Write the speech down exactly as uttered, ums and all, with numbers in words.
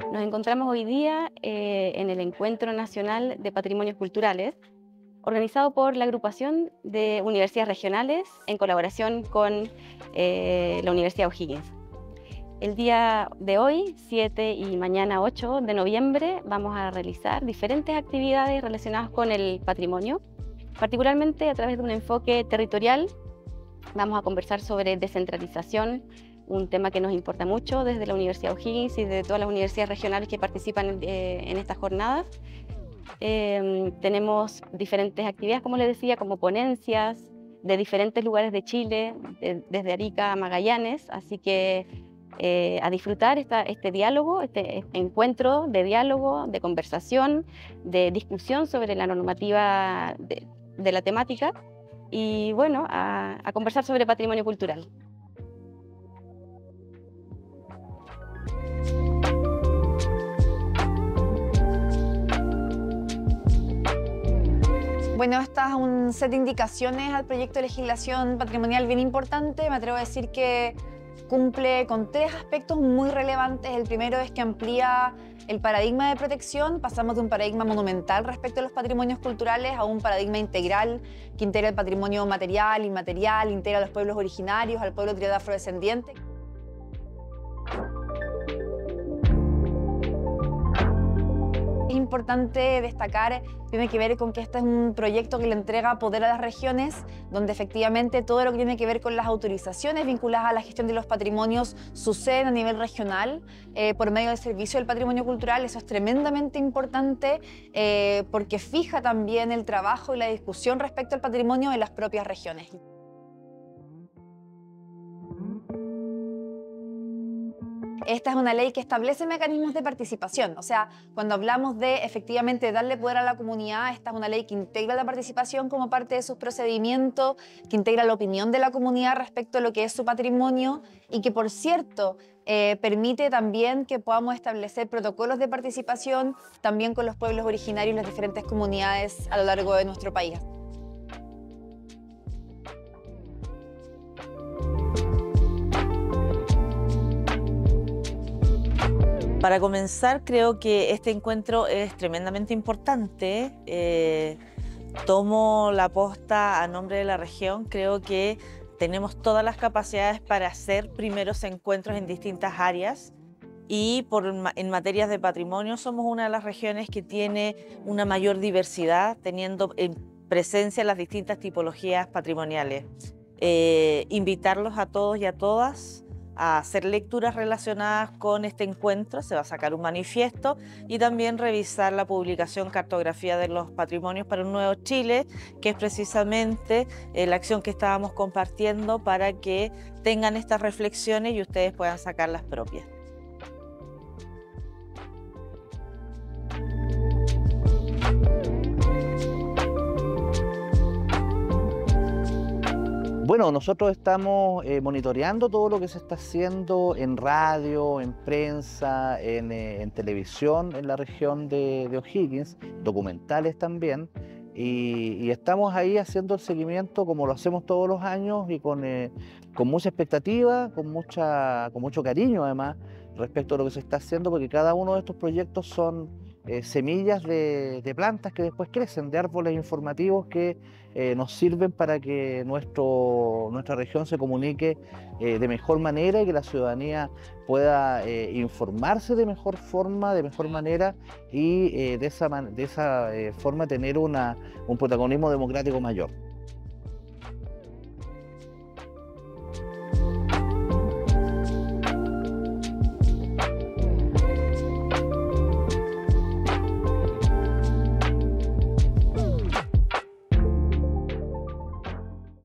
Nos encontramos hoy día eh, en el Encuentro Nacional de Patrimonios Culturales, organizado por la Agrupación de Universidades Regionales en colaboración con eh, la Universidad O'Higgins. El día de hoy, siete y mañana ocho de noviembre, vamos a realizar diferentes actividades relacionadas con el patrimonio, particularmente a través de un enfoque territorial. Vamos a conversar sobre descentralización, un tema que nos importa mucho desde la Universidad O'Higgins y de todas las universidades regionales que participan eh, en estas jornadas. Eh, tenemos diferentes actividades, como les decía, como ponencias de diferentes lugares de Chile, de, desde Arica a Magallanes, así que eh, a disfrutar esta, este diálogo, este encuentro de diálogo, de conversación, de discusión sobre la normativa de, de la temática y bueno, a, a conversar sobre patrimonio cultural. Bueno, este es un set de indicaciones al proyecto de legislación patrimonial bien importante. Me atrevo a decir que cumple con tres aspectos muy relevantes. El primero es que amplía el paradigma de protección. Pasamos de un paradigma monumental respecto a los patrimonios culturales a un paradigma integral que integra el patrimonio material, inmaterial, integra a los pueblos originarios, al pueblo tríada afrodescendiente. Es importante destacar, tiene que ver con que este es un proyecto que le entrega poder a las regiones, donde efectivamente todo lo que tiene que ver con las autorizaciones vinculadas a la gestión de los patrimonios suceden a nivel regional eh, por medio del Servicio del Patrimonio Cultural. Eso es tremendamente importante eh, porque fija también el trabajo y la discusión respecto al patrimonio en las propias regiones. Esta es una ley que establece mecanismos de participación, o sea, cuando hablamos de efectivamente darle poder a la comunidad, esta es una ley que integra la participación como parte de sus procedimientos, que integra la opinión de la comunidad respecto a lo que es su patrimonio y que, por cierto, eh, permite también que podamos establecer protocolos de participación también con los pueblos originarios y las diferentes comunidades a lo largo de nuestro país. Para comenzar, creo que este encuentro es tremendamente importante. Eh, tomo la posta a nombre de la región. Creo que tenemos todas las capacidades para hacer primeros encuentros en distintas áreas y por, en materias de patrimonio somos una de las regiones que tiene una mayor diversidad, teniendo en presencia las distintas tipologías patrimoniales. Eh, invitarlos a todos y a todas a hacer lecturas relacionadas con este encuentro. Se va a sacar un manifiesto y también revisar la publicación Cartografía de los Patrimonios para un Nuevo Chile, que es precisamente eh, la acción que estábamos compartiendo para que tengan estas reflexiones y ustedes puedan sacar las propias. Bueno, nosotros estamos eh, monitoreando todo lo que se está haciendo en radio, en prensa, en, eh, en televisión en la región de, de O'Higgins, documentales también, y, y estamos ahí haciendo el seguimiento como lo hacemos todos los años y con, eh, con mucha expectativa, con, mucha, con mucho cariño además respecto a lo que se está haciendo, porque cada uno de estos proyectos son eh, semillas de, de plantas que después crecen, de árboles informativos que eh, nos sirven para que nuestro, nuestra región se comunique eh, de mejor manera y que la ciudadanía pueda eh, informarse de mejor forma, de mejor manera y eh, de esa, de esa eh, forma tener una, un protagonismo democrático mayor.